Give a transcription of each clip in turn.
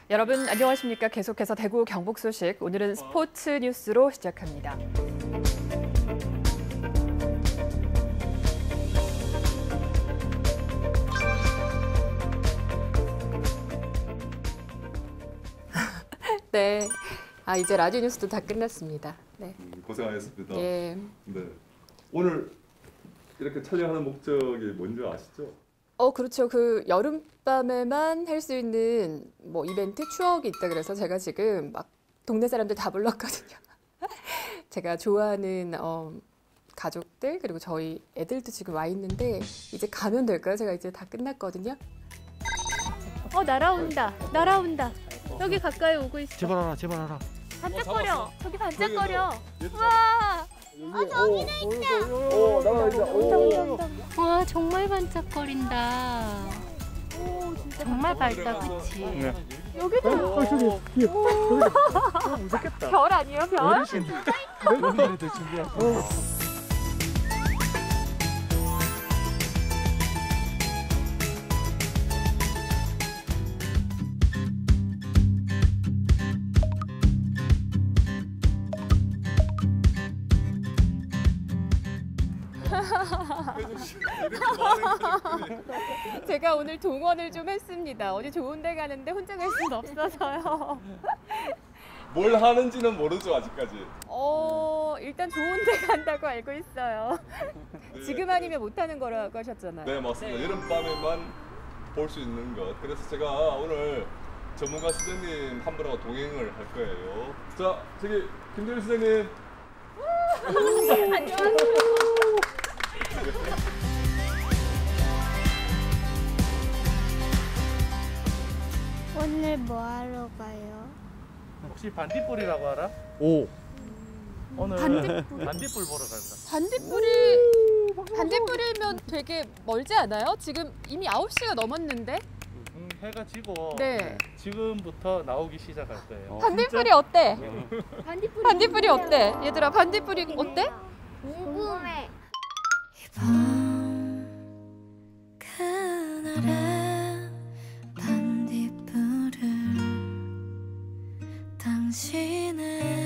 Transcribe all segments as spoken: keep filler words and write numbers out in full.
여러분 안녕하십니까? 계속해서 대구 경북 소식, 오늘은 스포츠 뉴스로 시작합니다. 네, 아 이제 라디오 뉴스도 다 끝났습니다. 네, 음, 고생하셨습니다. 예. 네, 오늘 이렇게 촬영하는 목적이 뭔지 아시죠? 어 그렇죠. 그 여름밤에만 할 수 있는 뭐 이벤트 추억이 있다 그래서 제가 지금 막 동네 사람들 다 불렀거든요. 제가 좋아하는 어, 가족들 그리고 저희 애들도 지금 와 있는데 이제 가면 될까요? 제가 이제 다 끝났거든요. 어 날아온다. 날아온다. 여기 가까이 오고 있어. 제발 알아, 제발 알아. 반짝거려. 저기 반짝거려. 저기요. 우와. 어, 저기는 있다. 어, 나가 있다. 오. 와 정말 반짝거린다. 오 진짜 정말 밝다, 그치? 네. 여기도. 어, 저기, 뒤에. 저기 무섭겠다. 별 아니에요, 별? 어르신. 어른들한테 준비하고. 제가 오늘 동원을 좀 했습니다. 어디 좋은 데 가는데 혼자 갈 수는 없어서요. 뭘 하는지는 모르죠 아직까지. 어 일단 좋은 데 간다고 알고 있어요. 네. 지금 아니면 못하는 거라고 하셨잖아요. 네 맞습니다. 여름밤에만 볼 수 있는 것. 그래서 제가 오늘 전문가 선생님 한 분하고 동행을 할 거예요. 자 저기 김대일 선생님. 안녕하세요. 오늘 뭐 하러 가요? 혹시 반딧불이라고 알아? 오. 오늘 반딧불? 반딧불 보러 갈 거야. 반딧불이 반딧불이면 되게 멀지 않아요? 지금 이미 아홉 시가 넘었는데. 음, 해가 지고 네. 지금부터 나오기 시작할 거예요. 반딧불이 어때? 반딧불이. 반딧불이 어때? 얘들아 반딧불이 어때? 궁금해. 그날의 반딧불을 당신은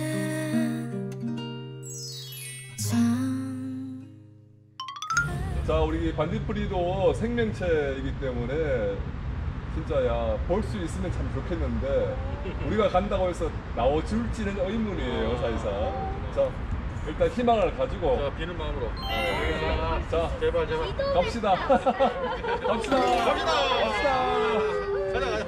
참. 자 우리 반딧불이도 생명체이기 때문에 진짜야 볼 수 있으면 참 좋겠는데 우리가 간다고 해서 나와줄지는 의문이에요 사실상. 자 일단 희망을 가지고 자, 비는 마음으로. 자 제발 제발. 갑시다. 갑시다. 갑시다. 갑시다. 가자 가자.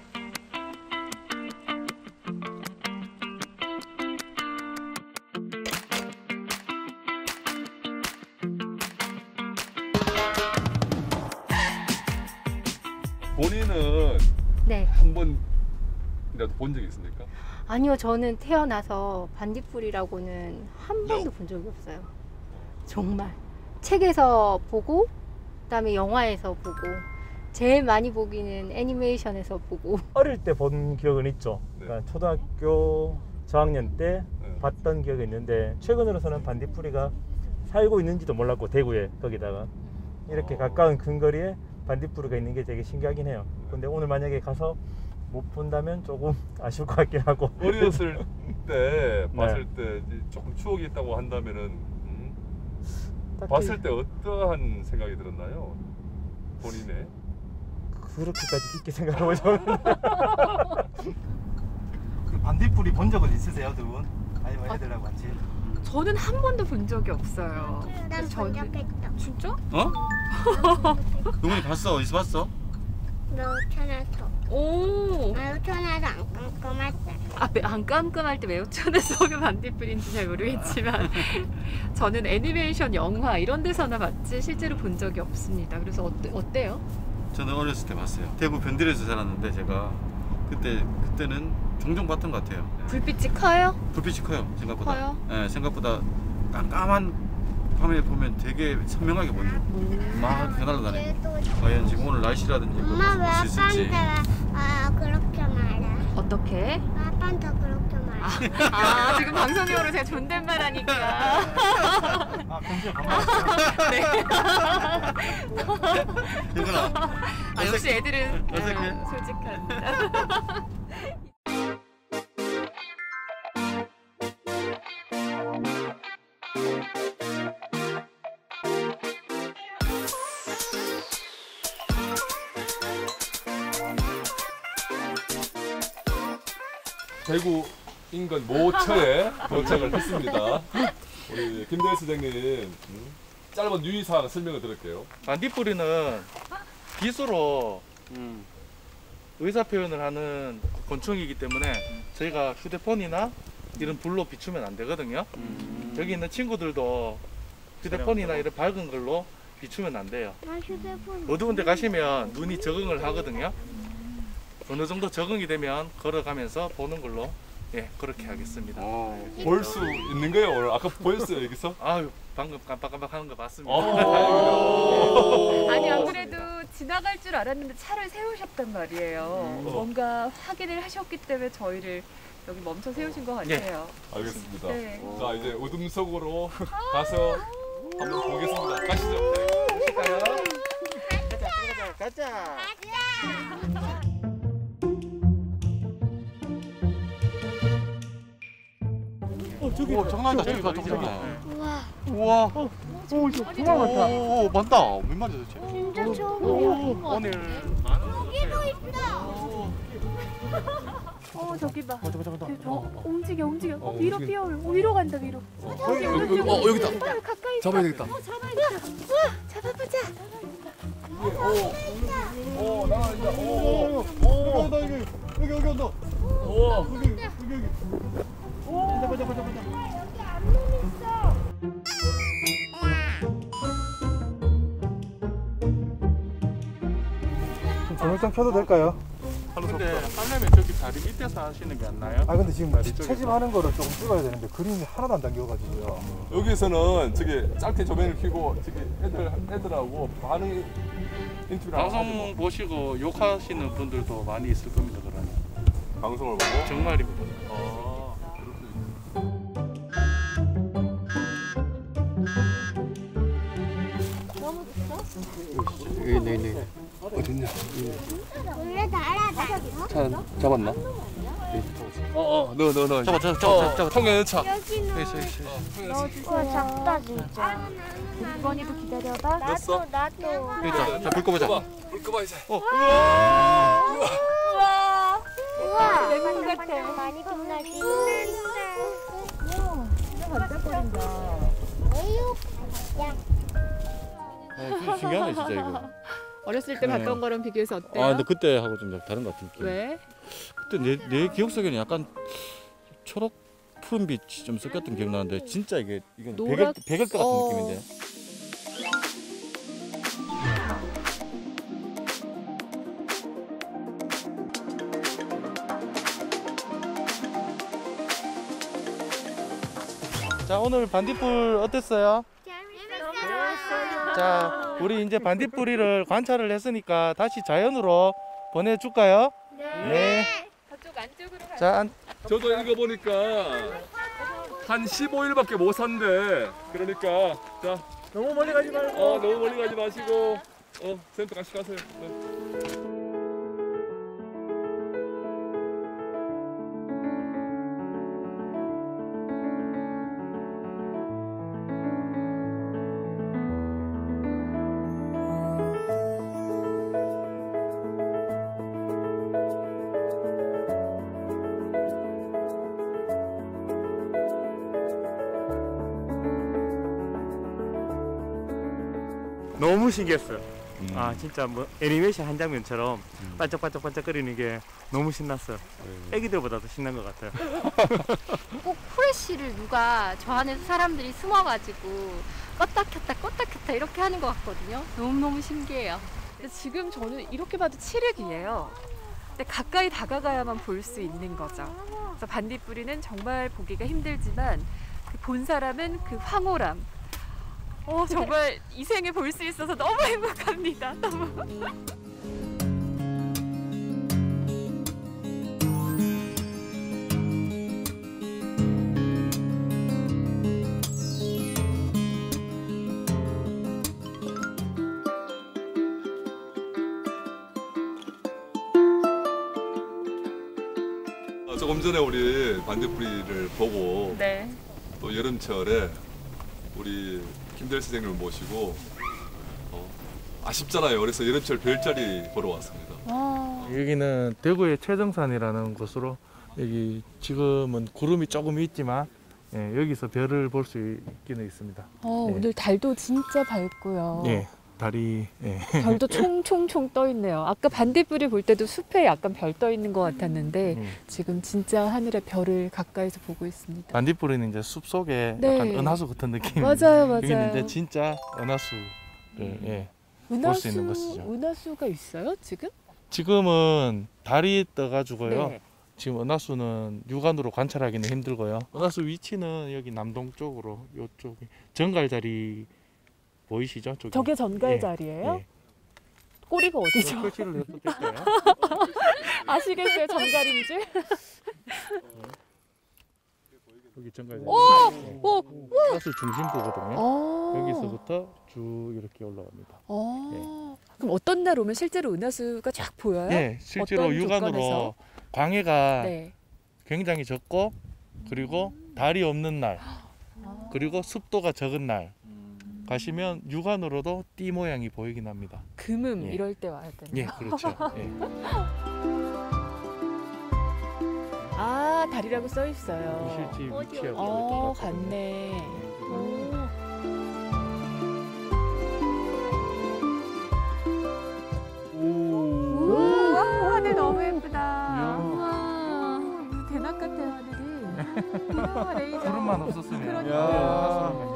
본인은 네. 한 번이라도 본 적이 있습니까? 아니요, 저는 태어나서 반딧불이라고는 한 번도 본 적이 없어요. 정말. 책에서 보고, 그다음에 영화에서 보고, 제일 많이 보기는 애니메이션에서 보고. 어릴 때 본 기억은 있죠. 네. 그러니까 초등학교 저학년 때 네. 봤던 기억이 있는데 최근으로서는 반딧불이가 살고 있는지도 몰랐고 대구에 거기다가 이렇게 어. 가까운 근거리에 반딧불이가 있는 게 되게 신기하긴 해요. 근데 오늘 만약에 가서 못 본다면 조금 아쉬울 것 같긴 하고. 어렸을 때 네. 봤을 때 이제 조금 추억이 있다고 한다면은 음, 딱히 봤을 때 어떠한 생각이 들었나요? 본인의? 그렇게까지 깊게 생각하고 싶었는데. 그 반딧불이 본 적은 있으세요, 두 분? 아니면 애들하고 같이? 저는 한 번도 본 적이 없어요. 난 본 적 있어. 진짜? 어? 동훈이 봤어? 어디서 봤어? 노천에서. 오. 노천에서 안 깜깜할 때. 아, 매- 안 깜깜할 때 매우천에서 그 반딧불인지 잘 모르겠지만 저는 애니메이션 영화 이런 데서나 봤지 실제로 본 적이 없습니다. 그래서 어때, 어때요? 저는 어렸을 때 봤어요. 대구 변들에서 자랐는데 제가 그때 그때는 종종 봤던 것 같아요. 불빛이 커요? 불빛이 커요 생각보다. 커요? 네, 생각보다 깜깜한 밤에 보면 되게 선명하게 보여요. 막 이렇게 날아다니고. 과연 지금 오늘 날씨라든지 엄마 왜 볼수 있을지. 아빠한테 아, 그렇게 말해? 어떻게? 아빠한테 그렇게 말해? 아 지금 방송용으로 제가 존댓말 하니까. 아, 편지 반갑습니다. 네. 괜찮아. 아, 역시 애들은 어색해? 아, 솔직한. 대구 인근 모처에 도착을 했습니다. 우리 김대일 선생님 음, 짧은 유의사항 설명을 드릴게요. 반딧불이는 빗으로 음, 의사 표현을 하는 곤충이기 때문에 저희가 휴대폰이나 이런 불로 비추면 안 되거든요. 음. 여기 있는 친구들도 휴대폰이나 이런 밝은 걸로 비추면 안 돼요. 나 휴대폰. 어두운 데 가시면 눈이 적응을 하거든요. 어느 정도 적응이 되면 걸어가면서 보는 걸로 예 그렇게 하겠습니다. 볼 수 있는 거예요 오늘? 아까 보였어요 여기서? 아유 방금 깜빡깜빡 하는 거 봤습니다. 아니 안 그래도 지나갈 줄 알았는데 차를 세우셨단 말이에요. 음. 뭔가 확인을 하셨기 때문에 저희를 여기 멈춰 세우신 것 같아요. 알겠습니다. 네. 자 이제 어둠 속으로 가서 한번 보겠습니다. 가시죠. 가실까요? 가자 가자 가자. 어 저기 오 장난이다 저기 가 저기 가. 우와. 우와. 오 정말 많다. 오 많다. 몇 마리 도대체? 진짜 처음 봐. 오늘 여기도 있어. 어 저기 봐. 어 저거 저거 저거. 저 움직여 움직여. 어, 위로 움직여. 뛰어. 위로 간다 위로. 여기 여기 여기 어 여기 있다. 가까이 잡아야 되겠다. 잡아보자. 오 나간다. 오. 오, 나 여기 여기 여기 온다. 오. 여기 여기 여기. 오, 잡아 잡아 잡아 잡아. 여기 앞문 있어. 좀 조명장 켜도 될까요? 근데 하려면 저기 다리 밑에서 하시는 게 안 나요? 아 근데 지금 다리 쪽에서. 채집하는 거를 조금 찍어야 되는데 그림이 하나도 안 당겨가지고요. 여기서는 저기 짧게 조명을 켜고 저기 애들 애들하고 반응 인터뷰를 방송 보시고 욕하시는 분들도 많이 있을 겁니다. 그러면 방송을 보고. 정말입니다. 아, 너무 좋어? 네네 네. 어딨냐? 원래 날아다녀? 차 잡았나? 어어 넣어 넣어 넣어. 잡아 잡아 잡아 잡아. 통연차. 여기는. 있어 있어 있어. 우와 작다 진짜. 이번에도 기다려봐. 됐어? 나도 나도. 일단 자불 꺼보자. 불 꺼봐 이제. 우와. 우와. 맹물 같아. 많이 빛나지. 반짝거린다. 어유. 야. 아, 신기하네 진짜 이거. 어렸을 때 네. 봤던 거랑 비교해서 어때요? 아 근데 그때 하고 좀 다른 것 같은 느낌. 왜? 그때 내, 내 기억 속에는 약간 초록 푸른빛이 좀 섞였던 기억 나는데 진짜 이게 이건 노랗- 백일 백일대 같은 어. 느낌인데. 자 오늘 반딧불 어땠어요? 재밌었어. 자 우리 이제 반딧불이를 관찰을 했으니까 다시 자연으로 보내줄까요? 네. 저쪽 안쪽으로 가. 자 안, 저도 읽어보니까 한 십오 일밖에 못 산대. 그러니까 자, 너무 멀리 가지 말고. 어 너무 멀리 가지 마시고 어 센터 같이 가세요. 네. 너무 신기했어요. 음. 아 진짜 뭐 애니메이션 한 장면처럼 반짝반짝반짝거리는 게 너무 신났어요. 애기들보다도 신난 것 같아요. 꼭 후레쉬를 누가 저 안에서 사람들이 숨어가지고 껐다 켰다 껐다 켰다 이렇게 하는 것 같거든요. 너무너무 신기해요. 근데 지금 저는 이렇게 봐도 칠흑이에요. 근데 가까이 다가가야만 볼 수 있는 거죠. 그래서 반딧불이는 정말 보기가 힘들지만 그 본 사람은 그 황홀함. 어, 정말 이 생에 볼 수 있어서 너무 행복합니다. 너무. 어, 조금 전에 우리 반딧불이를 보고 네. 또 여름철에 우리 김대일 선생님을 모시고 어, 아쉽잖아요. 그래서 여름철 별자리 보러 왔습니다. 여기는 대구의 최정산이라는 곳으로 여기 지금은 구름이 조금 있지만 예, 여기서 별을 볼 수 있기는 있습니다. 어, 네. 오늘 달도 진짜 밝고요. 예, 달이 예. 별도 총총총 떠 있네요. 아까 반딧불이 볼 때도 숲에 약간 별 떠 있는 것 같았는데 음. 지금 진짜 하늘에 별을 가까이서 보고 있습니다. 반딧불은 이제 숲 속에 네. 약간 은하수 같은 느낌. 맞아요, 맞아요. 여기는 이제 진짜 은하수를 예. 볼 수 있는 것이죠. 은하수가 있어요 지금? 지금은 달이 떠가지고요. 네. 지금 은하수는 육안으로 관찰하기는 힘들고요. 은하수 위치는 여기 남동 쪽으로 이쪽에 정갈자리 보이시죠? 저기. 저게 전갈 예, 자리예요? 예. 꼬리가 어디죠? 표시를 해볼게요. 아시겠어요? 전갈인 줄? 여기 정갈자리. 오! 오! 은하수 중심부거든요. 어. 여기서부터 쭉 이렇게 올라갑니다. 어. 그럼 어떤 날 오면 실제로 은하수가 쫙 보여요? 예, 실제로 어떤 육안으로 조건에서? 광해가 네. 굉장히 적고 그리고 달이 없는 날 그리고 습도가 적은 날 가시면 육안으로도 띠 모양이 보이긴 합니다. 금음 예. 이럴 때 와야 되나요? 예, 그렇죠. 예. 아, 달이라고 써 있어요. 실제 위치하고 어, 똑같거든요. 같네. 오. 우와, 하늘 너무 예쁘다. 우와, 무슨 대낮 같아요, 하늘이. 이야, 레이저. 구름만 없었으면 그러니까요. 은하수랑